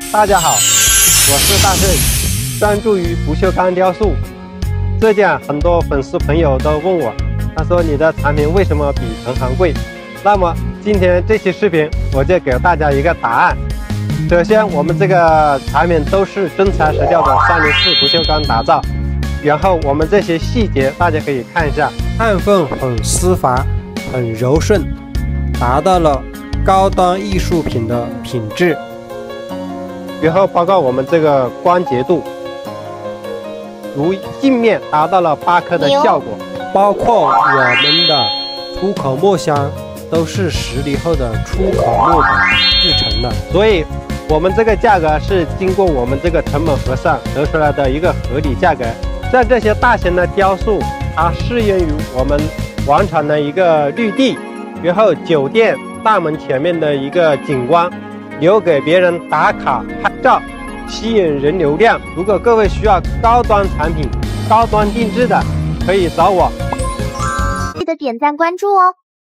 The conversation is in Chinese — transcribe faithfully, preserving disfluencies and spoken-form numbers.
大家好，我是大圣，专注于不锈钢雕塑。最近啊，很多粉丝朋友都问我，他说你的产品为什么比同行贵？那么今天这期视频我就给大家一个答案。首先，我们这个产品都是真材实料的三零四不锈钢打造，然后我们这些细节大家可以看一下，按缝很丝滑，很柔顺，达到了高端艺术品的品质。然后包括我们这个光洁度，如镜面达到了八克的效果，包括我们的出口木箱都是十厘厚的出口木板制成的，所以我们这个价格是经过我们这个成本核算得出来的一个合理价格。像这些大型的雕塑，它适用于我们广场的一个绿地，然后酒店大门前面的一个景观，留给别人打卡拍照，吸引人流量。如果各位需要高端产品、高端定制的，可以找我。 记得点赞关注哦。